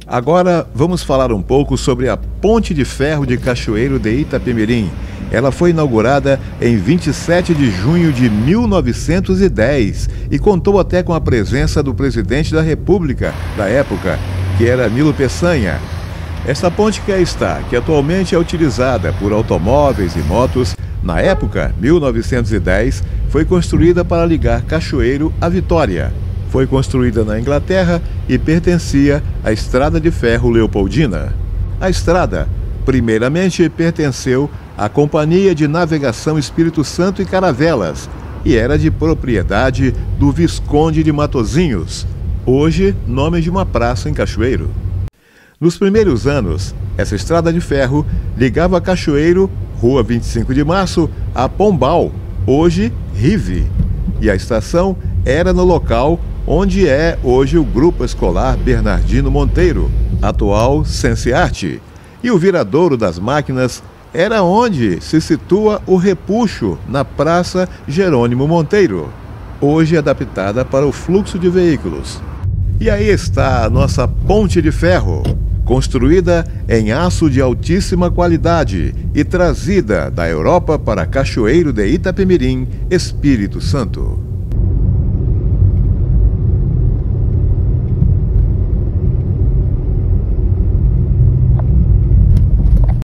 Agora vamos falar um pouco sobre a Ponte de Ferro de Cachoeiro de Itapemirim. Ela foi inaugurada em 27 de junho de 1910 e contou até com a presença do presidente da República da época, que era Nilo Peçanha. Essa ponte que aí está, que atualmente é utilizada por automóveis e motos, na época, 1910, foi construída para ligar Cachoeiro à Vitória. Foi construída na Inglaterra e pertencia à Estrada de Ferro Leopoldina. A estrada, primeiramente, pertenceu à Companhia de Navegação Espírito Santo e Caravelas e era de propriedade do Visconde de Matozinhos, hoje nome de uma praça em Cachoeiro. Nos primeiros anos, essa estrada de ferro ligava Cachoeiro, Rua 25 de Março, a Pombal, hoje Rive, e a estação era no local onde é hoje o Grupo Escolar Bernardino Monteiro, atual Sensearte, e o Viradouro das Máquinas era onde se situa o Repuxo, na Praça Jerônimo Monteiro, hoje adaptada para o fluxo de veículos. E aí está a nossa Ponte de Ferro, construída em aço de altíssima qualidade e trazida da Europa para Cachoeiro de Itapemirim, Espírito Santo.